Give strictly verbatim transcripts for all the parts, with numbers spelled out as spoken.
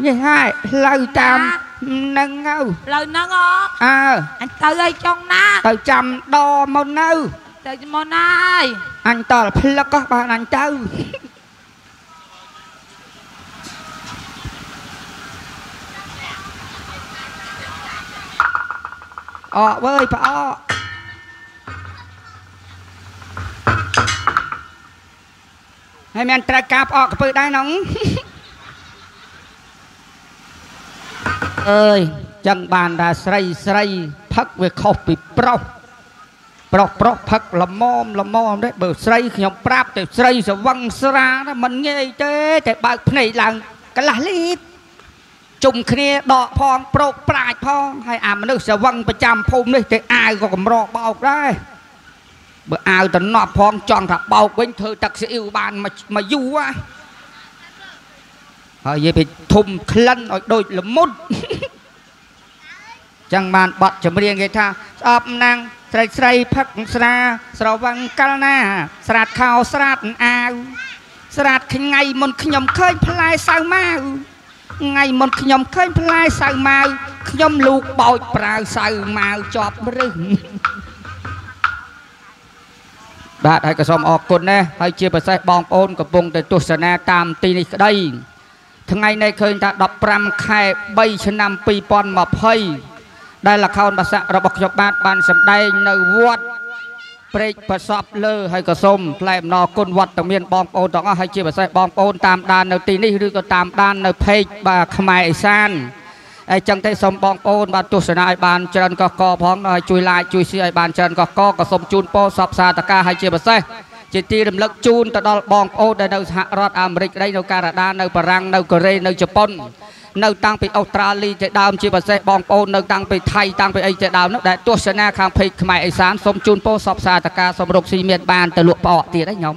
vậy hai lời tam nâng ngâu lời nâng ngó ờ anh tới đây trong ná tới trăm đo một nâu tới một ai anh tờ là có bạn anh tư ờ với bà ờ hay mình tra cạp ờ cái bự đai nóng ơi chẳng bàn đã sray sray phắc về khóc bị próc próc próc phắc là mom là mom đấy bờ sray khi nhom prap thì sray sẽ văng sra đó mình nghe thếแต่บางnày là cái là lít chung kia đọ phong próc prạch phong hay à mình được sẽ văngประจำภูมินี่แต่อายก็กำรอกเบาได้เบออายแต่นอพองจองถักเบาเว้นเธอตักเสียวบานมามายู่วะเฮ้ยไปทุ่มคลั่นออกโดยละมุดจังมันบัดจะเรียงไงท่าอับนางใส่ใส่พักสระสระวังกาลนาสระข่าวสระอาวสระขไงมันขยมเคยพลายสาวมาไงมันขยมเคยพลายสาวมาขยมลูกบอยปลาสาวมาจอบรึงบาดให้กระสมออกคนนะให้เชี่ยวไปใส่บองโอนกับปงแต่ตุสนาตามตีนี่ก็ได้ทั้งไงในเคยจะดับปรำแค่ใบชนำปีปอนมาเพยได้ละเข้าภาษาระบบจบาทบานสำได้ในวัดเปรกประสอบเลอให้กระสมแหลมนอคนวัดต่างเมียนบองโอนต้องให้เชี่ยวไปใส่บองโอนตามด้านในตีนี่หรือก็ตามด้านในเพจบาขมายซานไอ้จังได้สมบองโอนบานตุสนาไอบานเจริญก็กอพ้องจุยลายจุยเสียไอบานเจริญก็กอกระสมจูนโปสอบซาตะกาให้เชี่ยวไปใส่จิตตีรำลึกจูนตะดอลบองโอได้ในสหรัฐอเมริกได้ในแคนาดาในฝรั่งในเกาหลีในญี่ปุ่นในตั้งไปออสเตรเลียจะดาวจีบเสบองโอในตั้งไปไทยตั้งไปไอจะดาวนักแต่ตัวชนะข้างเพจขมายไอสารสมจูนโปสอบสาตกาสมรบซีเมียนบานแต่หลวงปอตีได้หยม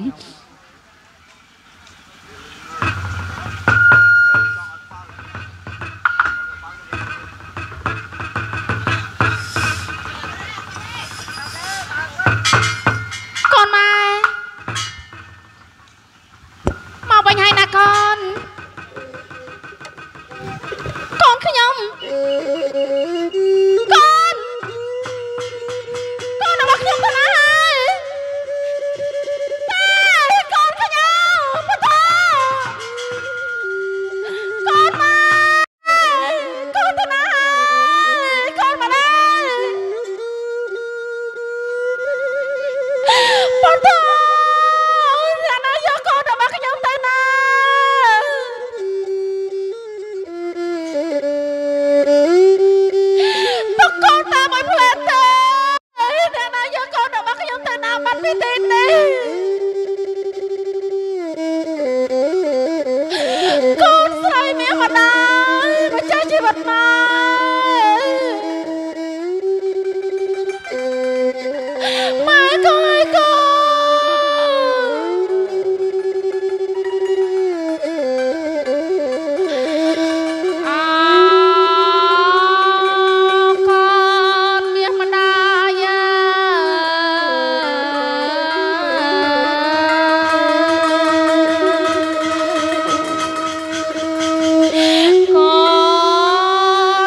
ก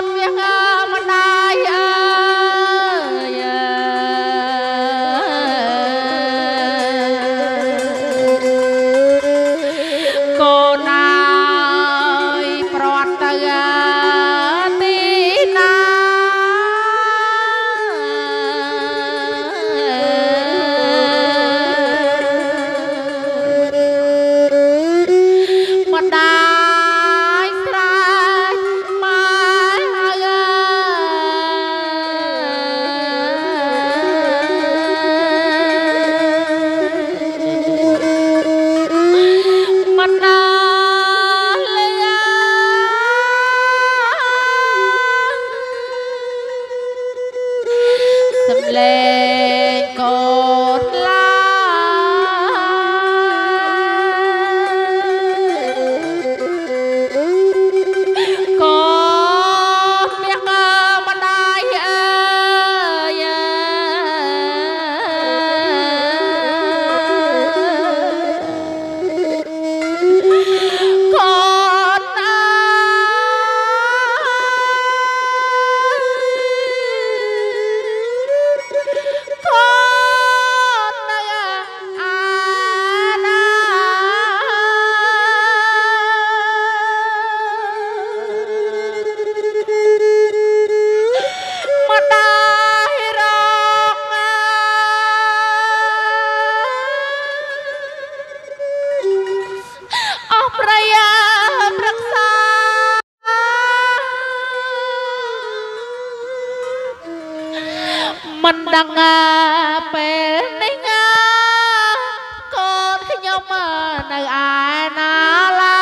ดังเป็นนิงก่อนขยมในอาณาลา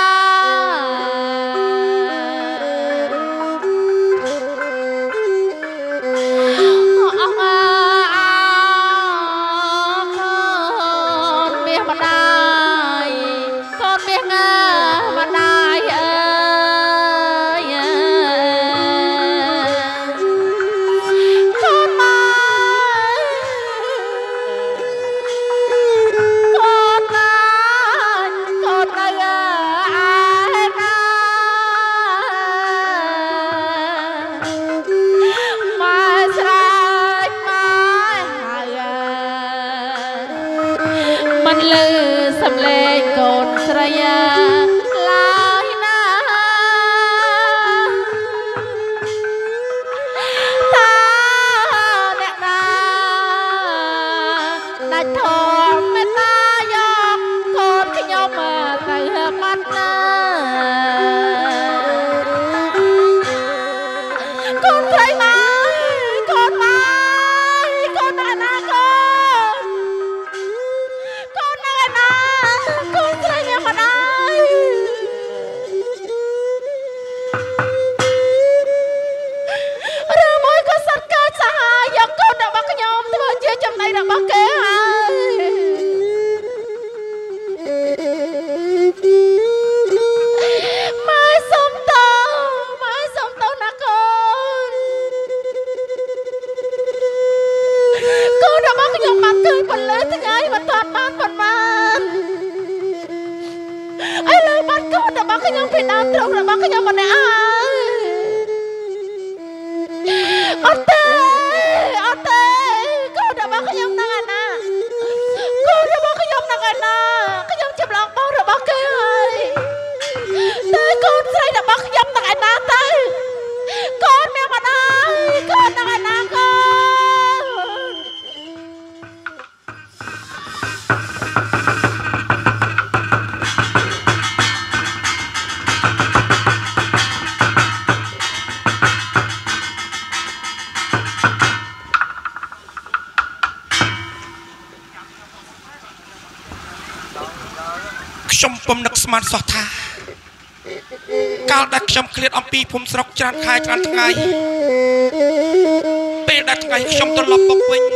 ខ្ញុំពំនឹកស្មានសោះថាកាលដែលខ្ញុំឃ្លាតអំពីភូមិស្រុកច្រានខែច្រានថ្ងៃពេលដែលថ្ងៃខ្ញុំត្រឡប់មកវិញ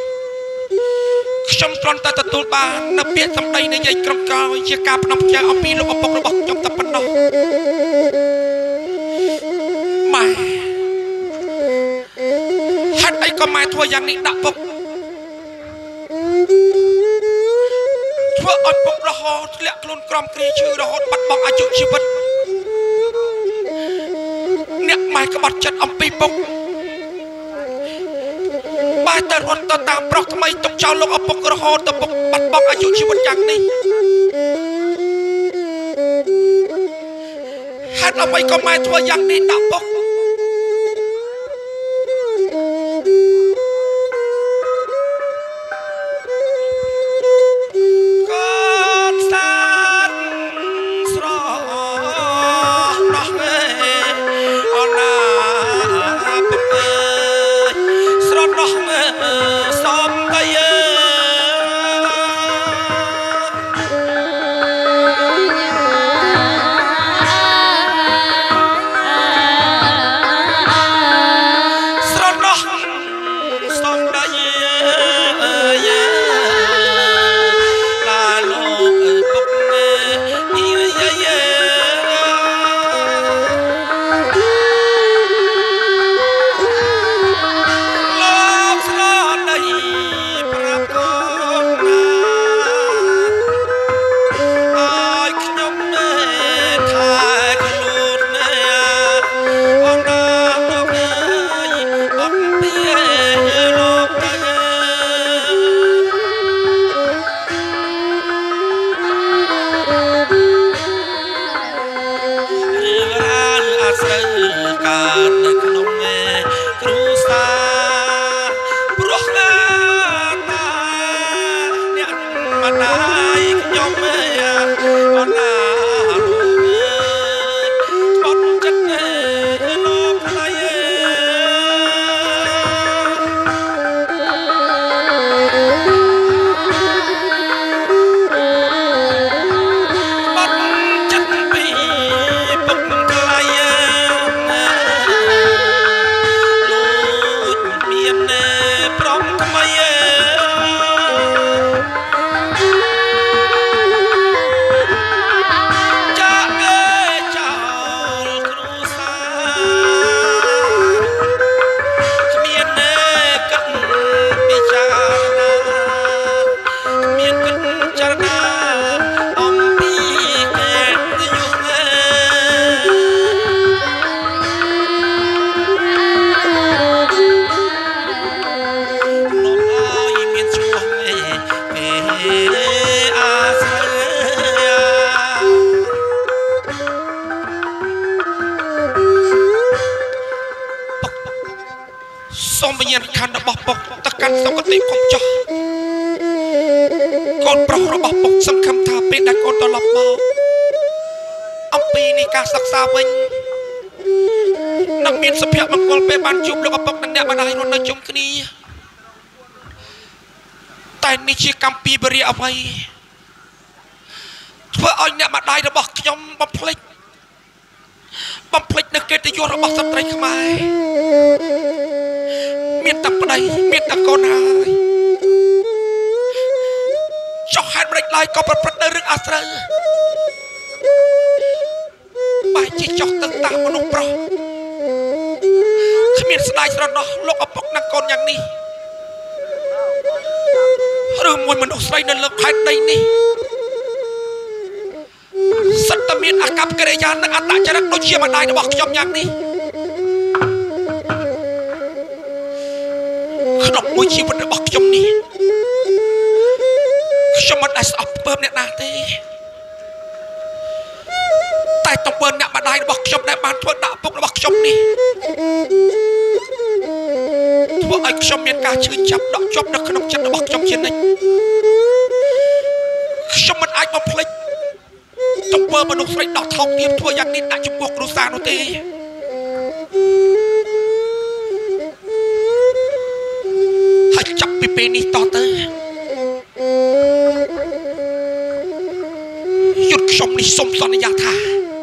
ខ្ញុំគ្រាន់តែទទួលបាននៅពាក្យសម្ដីនៃយាយក្រុមក្រោយជាការផ្នំផ្ញើអំពីលោកឪពុករបស់ខ្ញុំតែប៉ុណ្ណោះម៉ែហេតុអីក៏ម៉ែធ្វើយ៉ាងនេះដាក់ពុកធ្វើឲ្យពុករហូតធ្លាក់ខ្លួនក្រំគ្រាឈឺរហូតបាត់បង់អាយុជីវិតអ្នកម៉ែក្បត់ចិត្តអំពីពុកបែរទៅរត់ទៅតាមប្រុសថ្មីទុកចោលលោកឪពុករហូតទៅពុកបាត់បង់អាយុជីវិតយ៉ាងនេះហេតុអ្វីក៏ម៉ែធ្វើយ៉ាងនេះដាក់ពុកมวิญญาณขันរបស់ពុកទៅកាន់សុគតិកុំចោះកូនប្រុសរបស់ពុកសង្ឃឹមថាពេលដែលកូនត្រឡប់មកអំពីនៃការសិក្សាវិញនឹងមានសុភមង្គលពេលបានជួបលោកឪពុកនិងអ្នកម្ដាយរស់នៅជុំគ្នាតែនេះជាកម្មពីបរិយាអ្វីធ្វើឲ្យអ្នកម្ដាយរបស់ខ្ញុំបំភ្លេចបំភ្លេចនៅកិត្តិយសរបស់ស្ត្រីខ្មែរមានតែប្តីមានតែកូនហើយចុះហេតុម្ដេចឡើយក៏ប្រព្រឹត្តនៅរឿងអាស្រូវបែរជាចុះទៅតាមមនុស្សប្រុសគ្មានស្ដាយស្រណោះលោកឪពុកនិងកូនយ៉ាងនេះឬមួយមនុស្សស្រីនៅលើផែនដីនេះសិតតែមានអាកប្បកិរិយានិងអត្តចរិតដូចជាម្ដាយរបស់ខ្ញុំយ៉ាងនេះក្នុងមួយជីវិតរបស់ខ្ញុំនេះខ្ញុំមិនដែលស្អប់ពើមអ្នកណាទេតែតើពើអ្នកម្ដាយរបស់ខ្ញុំដែលបានធ្វើដាក់ពុករបស់ខ្ញុំនេះធ្វើឲ្យខ្ញុំមានការឈឺចាប់ដកជាប់នៅក្នុងចិត្តរបស់ខ្ញុំជានិច្ចខ្ញុំមិនអាចបំភ្លេចទង្វើមនុស្សស្រីដកថោកទាបធ្វើយ៉ាងនេះដាក់ចំពោះគ្រួសារនោះទេហើយចាប់ពីពេលនេះតទៅយុទ្ធខ្ញុំនេះសូមសន្យាថា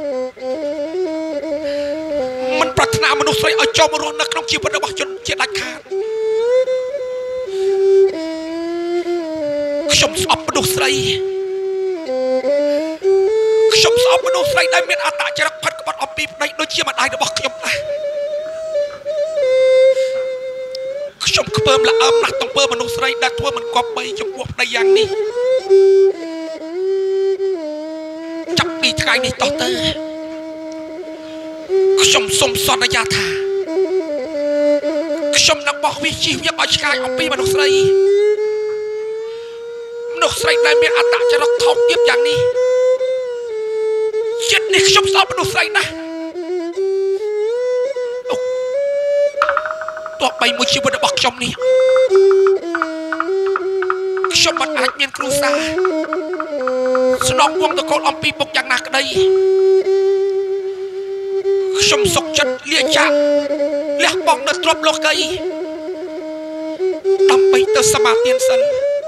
មិនប្រាថ្នាមនុស្សស្រីឲ្យចូលមករស់នៅក្នុងជីវិតរបស់ជនជាដាច់ខាតខ្ញុំស្អប់មនុស្សស្រីខ្ញុំស្អប់មនុស្សស្រីដែលមានអត្តចរិតផិតក្បត់អំពីប្តីដូចជាម្ដាយរបស់ខ្ញុំដែរខ្ញុំខ្ពើមល្អើមណាស់ទំពើមនុស្សស្រីដែលធ្វើមិនគប្បីចំពោះប្តីយ៉ាងនេះចាប់ពីថ្ងៃនេះតទៅខ្ញុំសូមសន្យាថាខ្ញុំនឹងបោះវិជីវឲ្យឆ្ងាយអំពីមនុស្សស្រីមនុស្សស្រីដែលមានអត្តចរិតថោកទាបយ៉ាងនេះចិត្តនេះខ្ញុំស្អប់មនុស្សស្រីណាស់ទោះបីមួយជីវិតរបស់ខ្ញុំនេះខ្ញុំមិនអាចមានគ្រួសារស្នងវងតកូលអំពីពុកយ៉ាងណាក្តីខ្ញុំសុខចិត្តលាចាកលះបង់នៅទ្រព្យលោកីដើម្បីទៅសមាទានសិន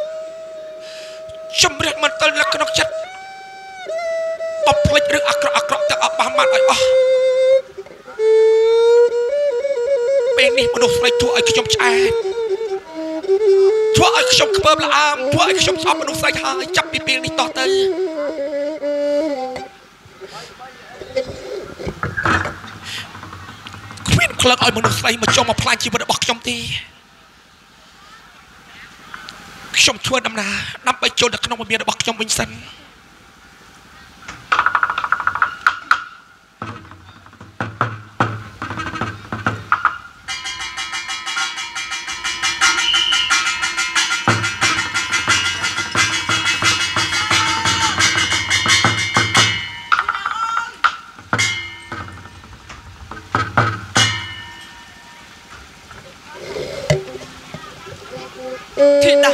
ជំរះមន្ទិលនៅក្នុងចិត្តបំភ្លេចរឿងអាក្រក់អាក្រក់ទាំងអស់បាត់ឲ្យអស់ពេលនេះមនុស្សស្រីធ្វើឲ្យខ្ញុំឆ្អែតធ្វើឲ្យខ្ញុំខ្ពើមល្អើមធ្វើឲ្យខ្ញុំស្អប់មនុស្សស្រីហើយចាប់ពីពេលនេះតទៅគ្មានក្លឹកឲ្យមនុស្សស្រីមកចុះមកផ្លាញជីវិតរបស់ខ្ញុំទេខ្ញុំធ្វើដំណើរដើម្បីចូលទៅក្នុងវិមានរបស់ខ្ញុំវិញសិនធីតា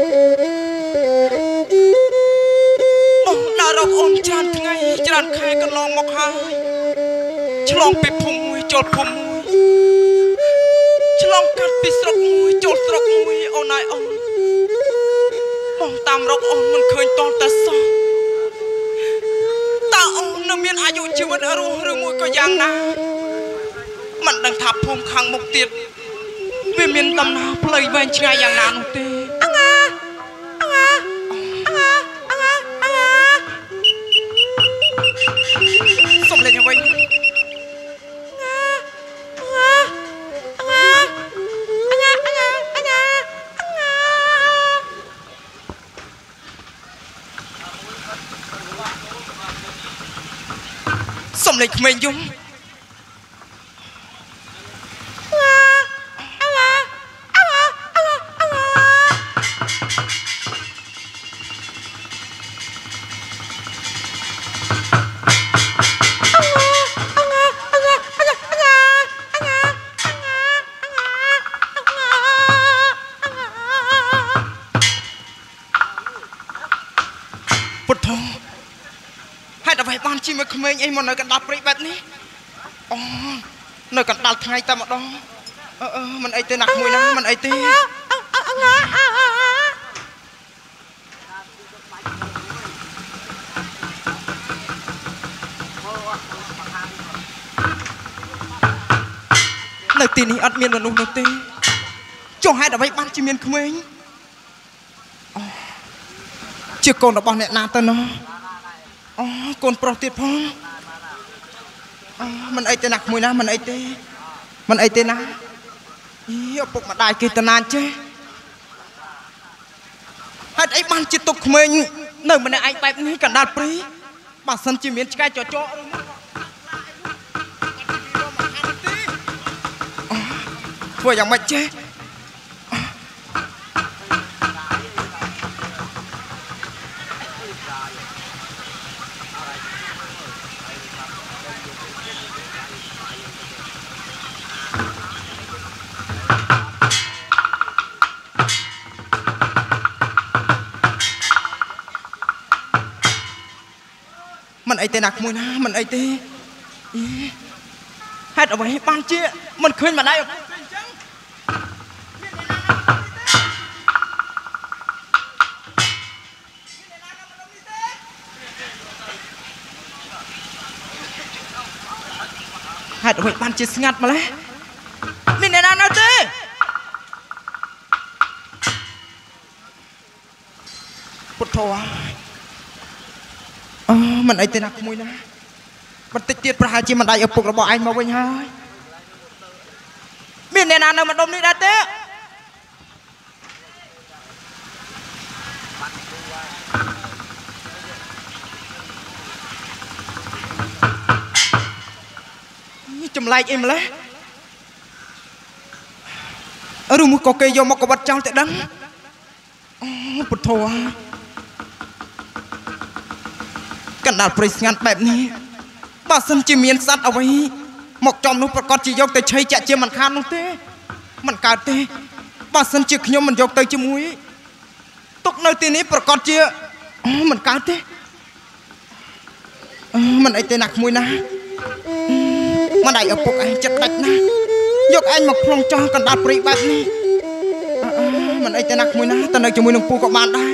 បងđãរកអូនច្រើនថ្ងៃច្រើនខែកន្លងមកហើយឆ្លងពីភូមិមួយចូលភូមិមួយឆ្លងកាត់ពីស្រុកមួយចូលស្រុកមួយអូនហើយអូនបងតាមរកអូនមិនឃើញតន់តែសោះតើអូននៅមានអាយុជីវិតរស់ឬមួយក៏យ៉ាងណាមិនដឹងថាភូមិខាងមុខទៀតវាមានដំណើរផ្លូវវែងឆ្ងាយយ៉ាងណានោះទេអង្អាអង្អាអង្អាអង្អាអង្អាសុំលេងវិញអង្អាអង្អាអង្អាអង្អាអង្អាអង្អាសុំលេងក្មេងយំអជីមើលក្មេងអីមកនៅកណ្ដាលព្រៃបែបនេះអូនៅកណ្ដាលថ្ងៃតែម្ដងអឺអឺមិនអីទេណាក្មួយណាមិនអីទេនៅទីនេះអត់មានមនុស្សនោះទេចុះហេតុអ្វីបានជាមានក្មេងអូជាកូនរបស់អ្នកណាទៅណោះអូកូនប្រុសទៀតផងអូមិនអីទេណាក្មួយណាមិនអីទេមិនអីទេណាអីឪពុកម្ដាយគេតាណានចេះហេតុអីបានជាទុកក្មេងនៅម្នាក់ឯងបែបនេះកណ្ដាលព្រៃបើសិនជាមានឆ្កែចចកឬមកធ្វើយ៉ាងម៉េចចេះមិនអីទេណាក្មួយណាមិនអីទេហេតុអ្វីបានជាមិនឃើញម្ដាយឪពុកអញ្ចឹងហេតុអ្វីបានជាស្ងាត់ម្ល៉េះមានអ្នកណានៅទេពុទ្ធោអឺមិនអីទេណាក្មួយណាបន្តិចទៀតប្រហែលជាម្ដាយឪពុករបស់ឯងមកវិញហើយមានអ្នកណានៅម្ដុំនេះដែរទេចម្លែកអីម្ល៉េះឬមួយក៏គេយកមកកវត្តចោលតែដឹងអូពុទ្ធោកណ្ដាលព្រៃស្ងាត់បែបនេះបើសិនជាមានសត្វអ្វីមកចំនោះប្រកាសជាយកទៅឆៃចាក់ជាមិនខាននោះទេមិនកើតទេបើសិនជាខ្ញុំមិនយកទៅជាមួយទុកនៅទីនេះប្រកាសជាមិនកើតទេមិនអីទេណាក្មួយណាម្ដាយឪពុកឯងចិត្តដាច់ណាយកឯងមកផ្លុំចោលកណ្ដាលព្រៃបែបនេះមិនអីទេណាក្មួយណាទៅនៅជាមួយនឹងពូក៏បានដែរ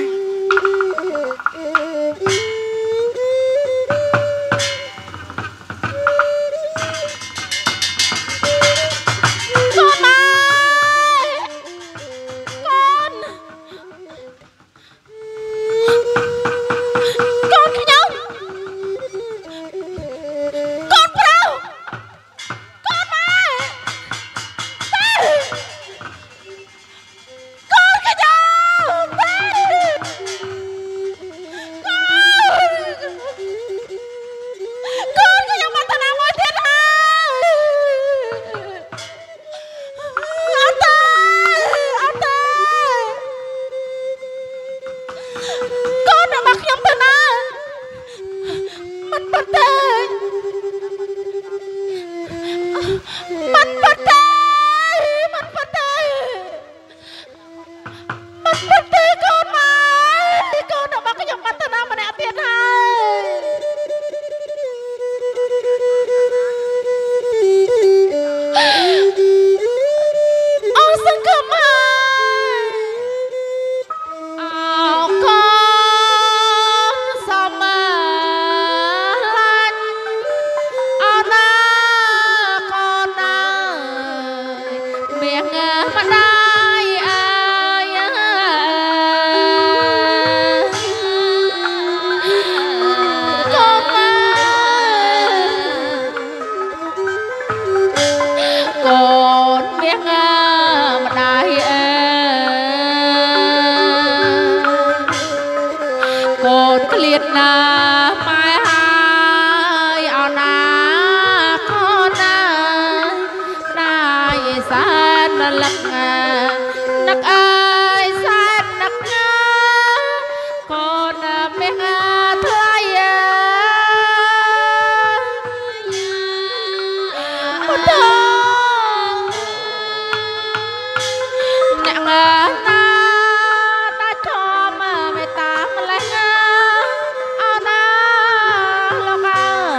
អ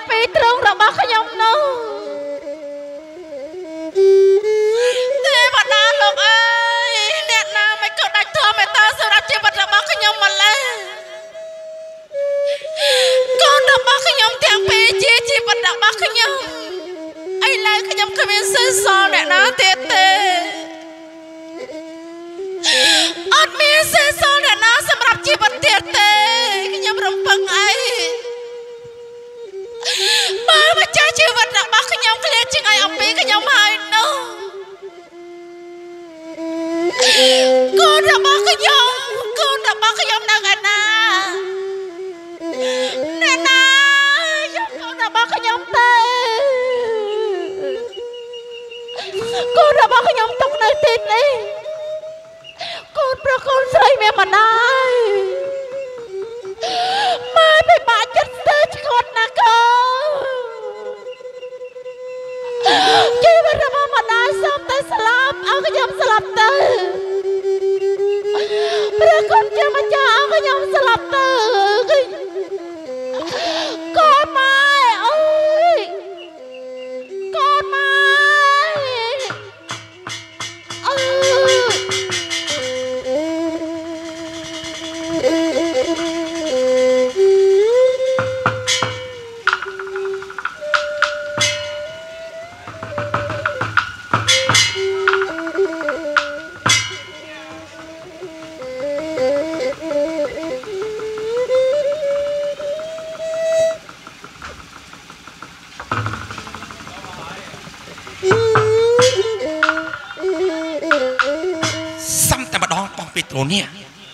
អំពីទ្រង់របស់ខ្ញុំនោះទេវតាលោកអើយអ្នកណាមិនក៏ដាច់ធម៌មេត្តាសម្រាប់ជីវិតរបស់ខ្ញុំម្ល៉េះកូនរបស់ខ្ញុំទាំងពីរជាជីវិតរបស់ខ្ញុំឥឡូវខ្ញុំគ្មានសិស្សសល់អ្នកណាទៀតទេអត់មានសិស្សសល់អ្នកណាសម្រាប់ជីវិតទៀតទេខ្ញុំរំពឹងអីបើម្ចាស់ជីវិតរបស់ខ្ញុំឃ្លាតជាងឲ្យអំពីខ្ញុំហើយនោះកូនរបស់ខ្ញុំកូនរបស់ខ្ញុំនៅឯណាអ្នកណាយកកូនរបស់ខ្ញុំទៅកូនរបស់ខ្ញុំទុកនៅទីនេះកូនប្រុសកូនស្រីមានមិនហើយម៉ែពិបាកចិត្តស្ទើរឆ្កត់ណាកូនជីវិតរបស់ម្ដាយសូមតែស្លាប់ឲ្យខ្ញុំស្លាប់ទៅព្រះគុណជាម្ចាស់ឲ្យខ្ញុំស្លាប់ទៅកូនម៉ែអើយកូនម៉ែអើយពីទ្រូនេះ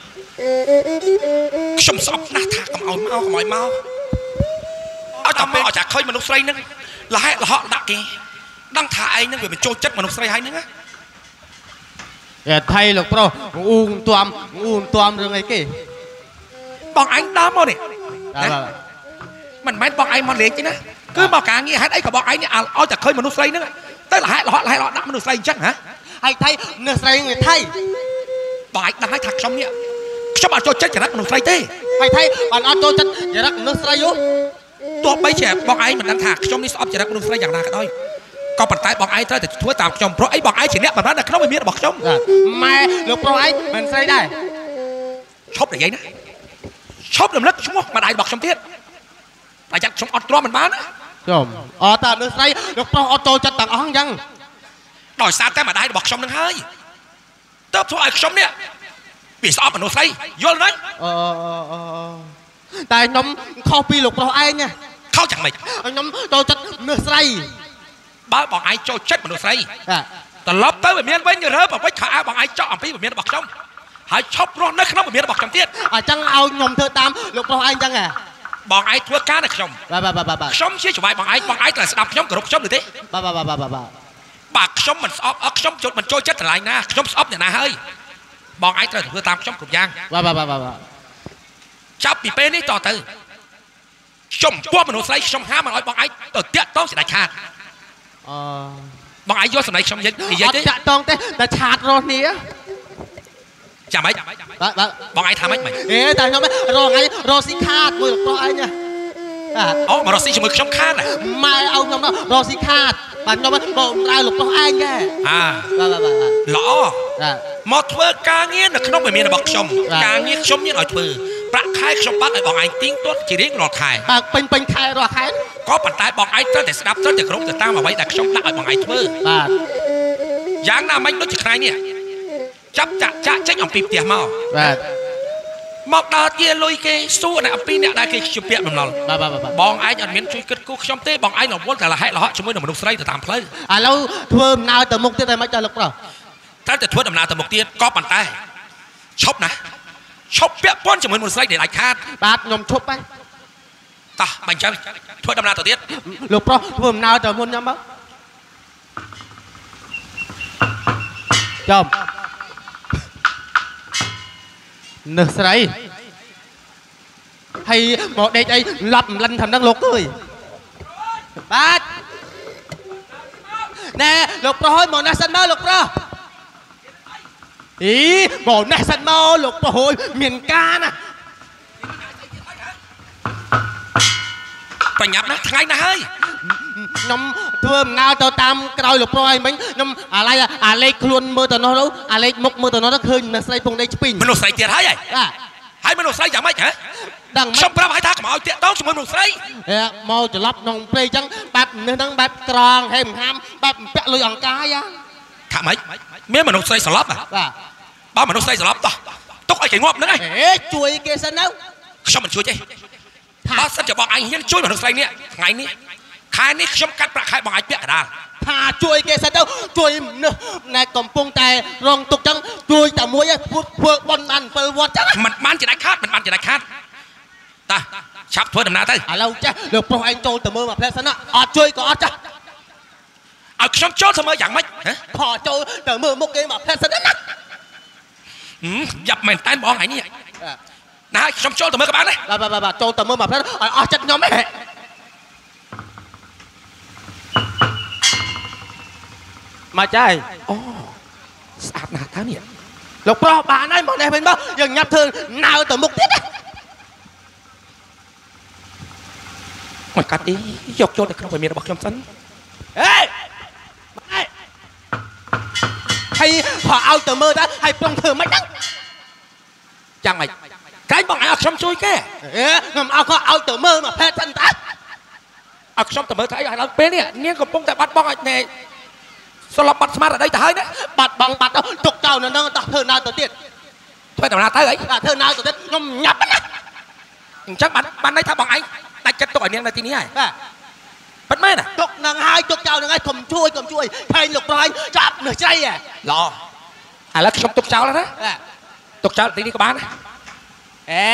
ខ្ញុំស្អប់ណាស់ថាកុំឲ្យមកកុំឲ្យមកឲ្យតែពេលឲ្យតែឃើញមនុស្សស្រីហ្នឹងលះលហកដាក់គេដឹងថាឯងហ្នឹងវាបញ្ចូលចិត្តមនុស្សស្រីហើយហ្នឹងណាតែថៃលោកប្រុសអ៊ូទាំអ៊ូទាំរឿងអីគេបងឯងដើមមកនេះមិនមែនបងឯងមកលេងទេណាគឺមកការងារហេតុអីក៏បងឯងនេះឲ្យតែឃើញមនុស្សស្រីហ្នឹងទៅលះលហកលះលហកដាក់មនុស្សស្រីអញ្ចឹងហ៎ហើយថៃមនុស្សស្រីវាថៃបងឯងដឹងហើយថាខ្ញុំនេះខ្ញុំអត់ចូលចិត្តចរិតមនុស្សស្រីទេហើយថៃបានអត់ចូលចិត្តចរិតមនុស្សស្រីយោទោះបីជាបងឯងមិនដឹងថាខ្ញុំនេះស្អប់ចរិតមនុស្សស្រីយ៉ាងណាក៏ដោយក៏ប៉ុន្តែបងឯងត្រូវតែធ្វើតាមខ្ញុំព្រោះអីបងឯងជាអ្នកបម្រើនៅក្នុងវិមានរបស់ខ្ញុំម៉ែលោកប្រុសឯងមិនស្រីដែរឈប់និយាយណាឈប់រំលឹកឈ្មោះម្ដាយរបស់ខ្ញុំទៀតតែចាត់ខ្ញុំអត់ទ្រាំមិនបានណាខ្ញុំអត់តែមនុស្សស្រីលោកប្រុសអត់ចូលចិត្តទាំងអស់អញ្ចឹងដោយសារតែម្ដាយរបស់ខ្ញុំនឹងហើយតើធ្វើឲ្យខ្ញុំនេះវាស្អប់មនុស្សស្រីយល់ទេអឺតែខ្ញុំខុសពីលោកប្រុសឯងណាខុសយ៉ាងម៉េចខ្ញុំចូលចិត្តមនុស្សស្រីបើបងឯងចូលចិត្តមនុស្សស្រីត្រឡប់ទៅវិមានវិញរើបើវិញខោអាវបងឯងចោះអំពីវិមានរបស់ខ្ញុំហើយឈប់រស់នៅក្នុងវិមានរបស់ខ្ញុំទៀតអញ្ចឹងឲ្យខ្ញុំធ្វើតាមលោកប្រុសឯងអញ្ចឹងហ៎បងឯងធ្វើការនៅខ្ញុំបាទបាទបាទបាទខ្ញុំជាច្បាយបងឯងបងឯងត្រូវស្ដាប់ខ្ញុំគោរពខ្ញុំទេបាទបាទបាទបាទបាទខ្ញុំមិនស្អប់អត់ខ្ញុំចូលមិនចូលចិត្តកន្លែងណាខ្ញុំស្អប់អ្នកណាហើយបងឯងត្រូវធ្វើតាមខ្ញុំគ្រប់យ៉ាងបាទបាទបាទបាទចាប់ពីពេលនេះតទៅខ្ញុំពោះមនុស្សស្រីខ្ញុំហាមមិនឲ្យបងឯងទៅតាក់តងស្ដេចខាតអឺបងឯងយកសម្ដីខ្ញុំនិយាយទេអត់តាក់តងទេតែឆាតរស់នេះចាំម៉េចបាទបាទបងឯងថាម៉េចម៉េចអេតែខ្ញុំរងថ្ងៃរស់ស៊ីខាតមួយប្រុសឯងណាអូមករស់ស៊ីជាមួយខ្ញុំខាតម៉ែឲ្យខ្ញុំរស់ស៊ីខាតបាទខ្ញុំបងដើរលោកប្រុសឯងដែរអាបាទបាទបាទល្អមកធ្វើការងារនៅក្នុងវិមានរបស់ខ្ញុំការងារខ្ញុំមានឲ្យធ្វើប្រាក់ខែខ្ញុំបាត់ឲ្យបងឯងទីងទាត់ជារៀងរាល់ខែបាទពេញពេញខែរាល់ខែក៏ប៉ុន្តែបងឯងត្រូវតែស្ដាប់ត្រូវតែគ្រប់ទៅតាមអ្វីដែលខ្ញុំដាក់ឲ្យបងឯងធ្វើបាទយ៉ាងណាមិញដូចជាថ្ងៃនេះចាប់ចាក់ចាក់ចេញអំពីផ្ទះមកបាទមកដល់ជាលុយគេសួរអ្នកអំពីអ្នកដែលគេជាពាក្យបំណុលបាទបាទបងឯងអត់មានជួយគិតគូរខ្ញុំទេបងឯងរវល់តែលហែលហក់ជាមួយនឹងមនុស្សស្រីទៅតាមផ្លូវឥឡូវធ្វើដំណើរទៅមុខទៀតតែមិនដល់លោកប្រុសត្រូវតែធ្វើដំណើរទៅមុខទៀតក៏ប៉ុន្តែឈប់ណាឈប់ពាក់ព័ន្ធជាមួយមនុស្សស្រីដែលដាច់ខាតបាទខ្ញុំឈប់ហើយតោះបើអញ្ចឹងធ្វើដំណើរទៅទៀតលោកប្រុសធ្វើដំណើរទៅមុនខ្ញុំមកចាំនឹកស្រីហើយមកដេកអីលាប់ម្លិនថានឹងលោកអើយបាទណែលោកប្រុសហើយមកណេះសិនមកលោកប្រុសអីមកណេះសិនមកលោកប្រុសហើយមានការណាប្រញាប់ណាថ្ងៃណាហើយខ្ញុំធ្វើដំណើរទៅតាមក្រោយលោកប្រុសឯងមិញខ្ញុំអាឡៃអាលេខខ្លួនមើលទៅនោះទៅអាលេខមុខមើលទៅនោះទៅឃើញមនុស្សស្រីពងដីឆ្ពីងមនុស្សស្រីទៀតហើយហើយមនុស្សស្រីយ៉ាងម៉េចហ៎ដឹងខ្ញុំប្រាប់ឲ្យថាកុំឲ្យតាក់តងជាមួយមនុស្សស្រីមកច្រឡប់ក្នុងព្រៃអញ្ចឹងបែបនេះហ្នឹងបែបត្រង់ហេមហាមបែបពាក់លុយអង្កាយថាម៉េចមានមនុស្សស្រីស្លាប់បាទបើមនុស្សស្រីស្លាប់តោះទុកឲ្យគេងាប់ហ្នឹងឯងហេជួយគេសិនទៅខ្ញុំមិនជួយទេបើសិនជាបងអញហ៊ានជួយមនុស្សស្រីនេះថ្ងៃនេះខែនេះខ្ញុំកាត់ប្រាក់ខែបងអញពាក់កណ្ដាលថាជួយគេសិនទៅជួយមនុស្សណែកំពុងតែរងទុកអញ្ចឹងជួយតែមួយធ្វើធ្វើបន់បាន7វត្តអញ្ចឹងមិនបានជាដាច់ខាតមិនបានជាដាច់ខាតតើឆាប់ធ្វើដំណើរទៅឥឡូវចេះលោកប្រុសឯងចូលទៅមើលមកផ្លែសិនអត់ជួយក៏អត់ចាស់ឲ្យខ្ញុំចូលទៅមើលយ៉ាងម៉េចខចូលទៅមើលមុខគេមកផ្លែសិនណាយ៉ាប់មែនតែបងឯងនេះណាខ្ញុំចូលទៅមើលក៏បានដែរបាទបាទចូលទៅមើលមកផ្លែឲ្យអស់ចិត្តខ្ញុំហ៎មកចាយអូស្អាតណាស់តើនេះលោកប្រុសបានហើយមកនេះវិញមកយើងញ៉ាប់ធ្វើណៅទៅមុខទៀតមកកាត់ទីយកចូលទៅក្នុងវិមានរបស់ខ្ញុំសិនហេហើយផោឲ្យទៅមើលទៅហើយប្រុងធ្វើមិនដឹងចាំមិនកាយបងឲ្យខ្ញុំជួយគេខ្ញុំឲ្យគាត់ឲ្យទៅមើលមកផែសិនតើឲ្យខ្ញុំទៅមើលទៅឲ្យឡើងពេលនេះនាងកំពុងតែបាត់បង់ឲ្យណែស្លាប់បាត់ស្មារតីទៅហើយណាបាត់បង់បាត់ទុកចោលនៅនឹងតោះធ្វើណៅទៅទៀតធ្វើដំណើរទៅអីធ្វើណៅទៅទៀតខ្ញុំញាប់ណាអញ្ចឹងបានបានន័យថាបងឯងដាច់ចិត្តទុកឲ្យនាងនៅទីនេះហើយបាទពិតមែនណាទុកនឹងហើយទុកចោលនឹងហើយកុំជួយកុំជួយផែងលោកប្រៃចាប់នៅស្រីហ៎ល្អឥឡូវខ្ញុំទុកចោលណាទុកចោលទីនេះក៏បានដែរអេ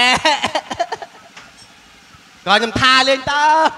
ក៏ខ្ញុំថាលេងតើ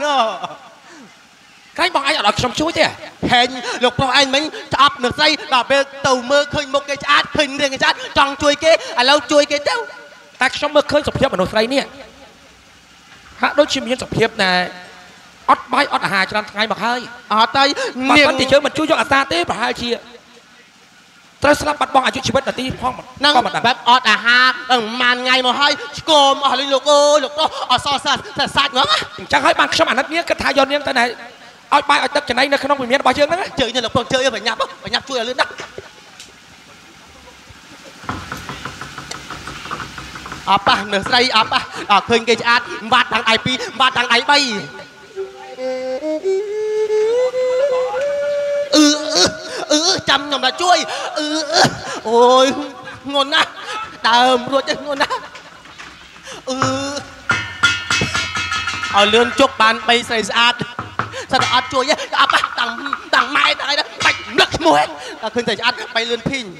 ក្រែងបងឯងអត់ឲ្យខ្ញុំជួយទេហែងលោកប្រុសឯងមិញស្អប់នៅស្រីដល់ពេលទៅមើលឃើញមុខគេឆ្អាតឃើញរឿងគេឆ្អាតចង់ជួយគេឥឡូវជួយគេទៅតែខ្ញុំមើលឃើញសភាពមនុស្សស្រីនេះហាក់ដូចជាមានសភាពណែអត់បាយអត់អាហារច្រើនថ្ងៃមកហើយអត់ទៅនាងតែយើងមិនជួយយកអាសាទេប្រហែលជាត្រូវស្លាប់បាត់បង់អាយុជីវិតនាទីផងហ្នឹងបែបអត់អាហារប្រហែលថ្ងៃមកហើយឆ្កមអស់លេងលោកអើយលោកប្រុសអសសាច់សាច់ហ្មងអញ្ចឹងហើយបានខ្ញុំអាណិតនាងគិតថាយកនាងទៅណែឲ្យបាយឲ្យទឹកចំណៃនៅក្នុងវិមានរបស់យើងហ្នឹងជើញលោកប្រុសជើញបញ្ញាប់បញ្ញាប់ជួយឲ្យលឿនណាស់អប៉ះនៅស្រីអប៉ះឃើញគេឆ្អាតបាត់ទាំងដៃពីរបាត់ទាំងដៃបីអឺអឺចាំខ្ញុំថាជួយអឺអូយងន់ណាស់ដើមរួចទេងន់ណាស់អឺឲ្យលឿនជុកបានបីស្រីស្អាតសិនតែអត់ជួយទេអប៉ះតាំងតាំងម៉ែតែបាច់នឹកឈ្មោះឃើញតែស្អាតបីលឿនភីង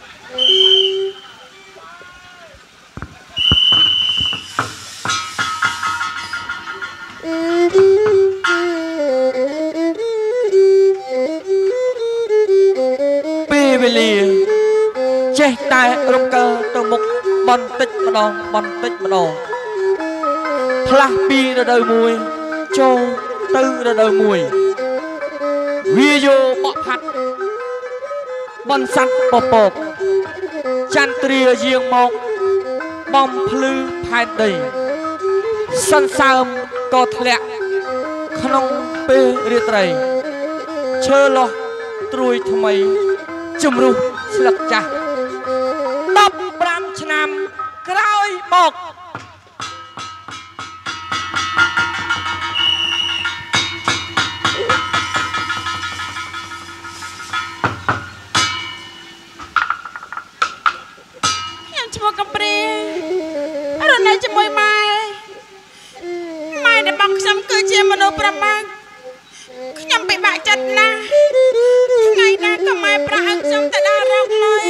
ពេលវេលាចេះតែរំកើទៅមុខបន្តិចម្ដងបន្តិចម្ដងផ្លាស់ពីរដូវមួយចូលទៅរដូវមួយវាយោបក់ផាត់បនស័ក្តិពពកចន្ទ្រាយាងមកបំភ្លឺផែនដីសន្សើមក៏ធ្លាក់ក្នុងពេលរាត្រីឈើលោះត្រួយថ្មីជំរុះស្លឹកចាស់ដប់ប្រាំឆ្នាំក្រោយមកខ្ញុំឈ្មោះកំព្រារស់នៅជាមួយម៉ែម៉ែរបស់ខ្ញុំគឺជាមនុស្សប្រមាថខ្ញុំពិបាកចិត្តណាស់ថ្ងៃណាក៏ម៉ែប្រាក់ឲ្យខ្ញុំទៅដល់រកលុយ